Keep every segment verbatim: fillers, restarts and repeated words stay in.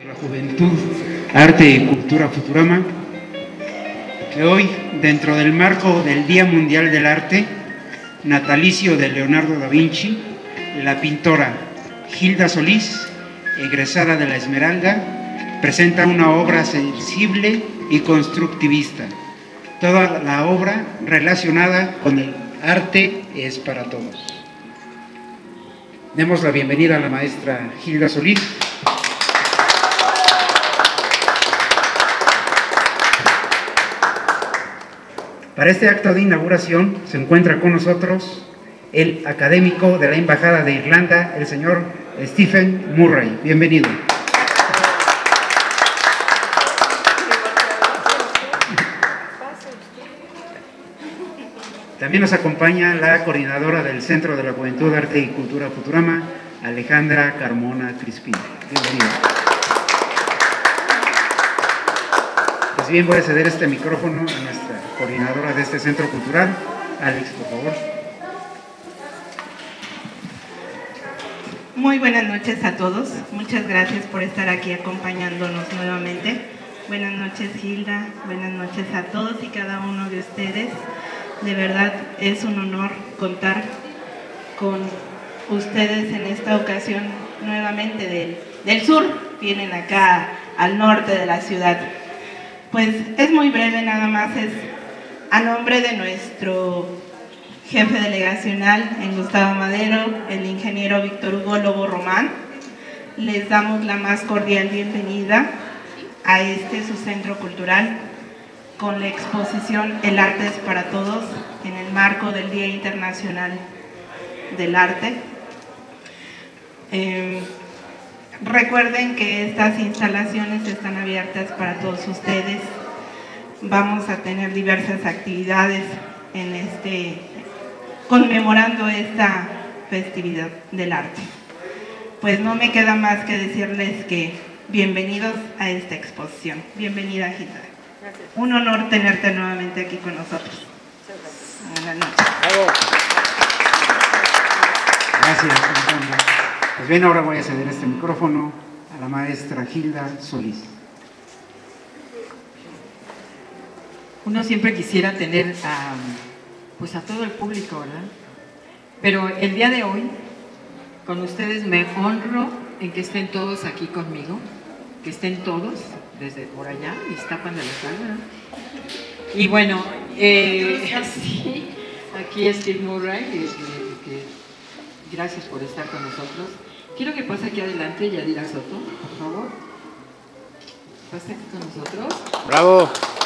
La Juventud, Arte y Cultura Futurama, que hoy, dentro del marco del Día Mundial del Arte, natalicio de Leonardo da Vinci, la pintora Gilda Solís, egresada de la Esmeralda, presenta una obra sensible y constructivista. Toda la obra relacionada con el arte es para todos. Demos la bienvenida a la maestra Gilda Solís. Para este acto de inauguración se encuentra con nosotros el académico de la Embajada de Irlanda, el señor Stephen Murray. Bienvenido. También nos acompaña la coordinadora del Centro de la Juventud, Arte y Cultura Futurama, Alejandra Carmona Crispín. Bienvenida. Pues bien, voy a ceder este micrófono a nuestra coordinadora de este centro cultural. Alex, por favor. Muy buenas noches a todos. Muchas gracias por estar aquí acompañándonos nuevamente. Buenas noches, Gilda. Buenas noches a todos y cada uno de ustedes. De verdad es un honor contar con ustedes en esta ocasión nuevamente del, del sur. Vienen acá al norte de la ciudad. Pues es muy breve, nada más es a nombre de nuestro jefe delegacional en Gustavo Madero, el ingeniero Víctor Hugo Lobo Román. Les damos la más cordial bienvenida a este su centro cultural con la exposición El Arte es para Todos en el marco del Día Internacional del Arte. Eh, recuerden que estas instalaciones están abiertas para todos ustedes. Vamos a tener diversas actividades en este, conmemorando esta festividad del arte. Pues no me queda más que decirles que bienvenidos a esta exposición. Bienvenida, Gilda. Gracias. Un honor tenerte nuevamente aquí con nosotros. Buenas noches. Gracias, Alejandra. Pues bien, ahora voy a ceder este micrófono a la maestra Gilda Solís. Uno siempre quisiera tener a, pues a todo el público, ¿verdad? Pero el día de hoy, con ustedes me honro en que estén todos aquí conmigo, que estén todos, desde por allá, Iztapan de la Sala. Y bueno, eh, sí, aquí es Steve Murray, que, que, que, gracias por estar con nosotros. Quiero que pase aquí adelante Yadira Soto, por favor. Pase aquí con nosotros. ¡Bravo!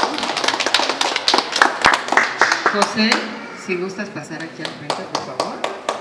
José, si gustas pasar aquí al frente, por favor.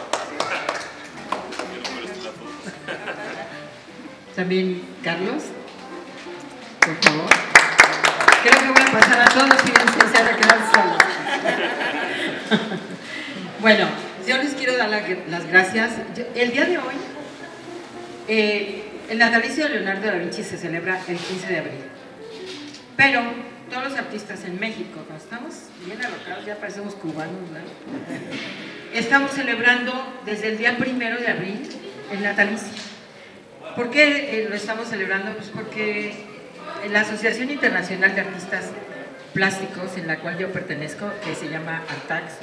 También Carlos, por favor. Creo que voy a pasar a todos, fíjense, se van a quedar solos. Bueno, yo les quiero dar la, las gracias. Yo, el día de hoy, eh, el natalicio de Leonardo da Vinci se celebra el quince de abril. Pero todos los artistas en México, ¿no? Estamos bien alocados, ya parecemos cubanos, ¿verdad? Estamos celebrando desde el día primero de abril el natalicio. ¿Por qué eh, lo estamos celebrando? Pues porque la Asociación Internacional de Artistas Plásticos, en la cual yo pertenezco, que se llama ARTAX,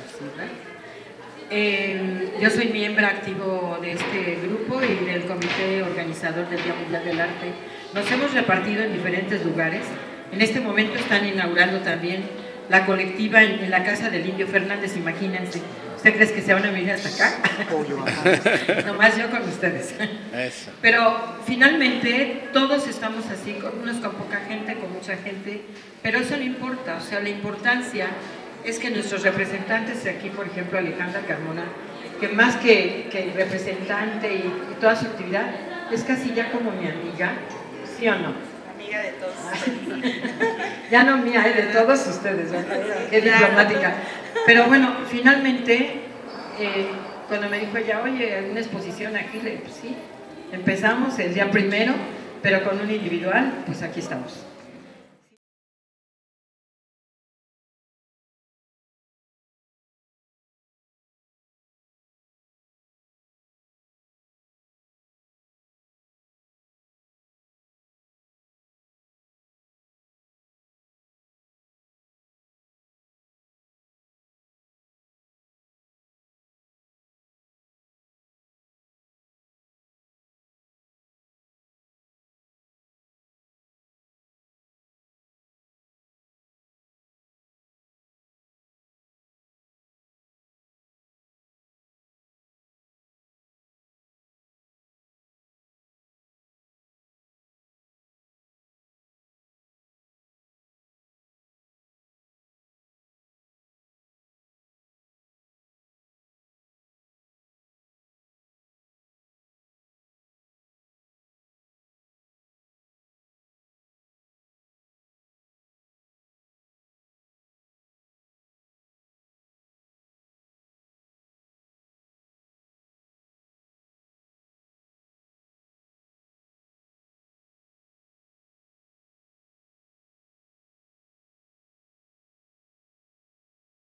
eh, yo soy miembro activo de este grupo y del comité organizador del Día Mundial del Arte. Nos hemos repartido en diferentes lugares. En este momento están inaugurando también la colectiva en, en la casa del Indio Fernández, imagínense. ¿Usted cree que se van a venir hasta acá? Nomás yo con ustedes. Eso. Pero finalmente todos estamos así, unos con poca gente, con mucha gente, pero eso no importa. O sea, la importancia es que nuestros representantes aquí, por ejemplo, Alejandra Carmona, que más que, que representante y, y toda su actividad, es casi ya como mi amiga, ¿sí o no? De todos. Ya no mía, es de todos ustedes, ¿verdad? Qué diplomática. Pero bueno, finalmente, eh, cuando me dijo ella, oye, una exposición aquí, le dije, pues sí, empezamos el día primero, pero con un individual, pues aquí estamos.